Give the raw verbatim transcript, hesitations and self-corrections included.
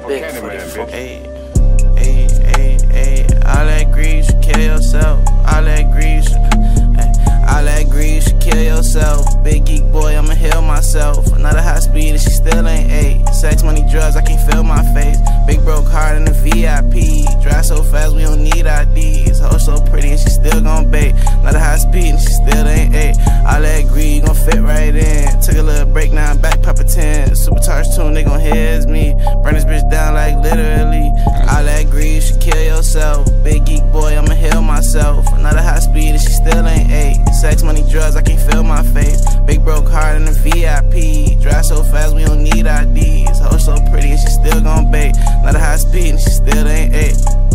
Big Candyman, bitch. Hey, hey, hey, hey, all that greed, you should kill yourself. All that greed, you should, ay, all that greed, you should kill yourself. Big geek boy, I'ma heal myself. Another high speed and she still ain't eight. Sex, money, drugs, I can't feel my face. Big broke heart in the V I P. Drive so fast, we don't need I Ds. Hoe so pretty and she still gon' bait. Another high speed and she still ain't eight. All that greed, you gon' fit right in. Took a little break, now I'm back, Pepper ten. Supercharged tune, they gon' hear it's me. Burn this bitch down like literally. All that greed, you should kill yourself. Big geek boy, I'ma heal myself. Another high speed and she still ain't eight. Sex, money, drugs, I can't feel my face. Big broke heart in the V I P. Drive so fast, we don't need I Ds. Hoe so pretty and she still gon' bait. Another high speed and she still ain't eight.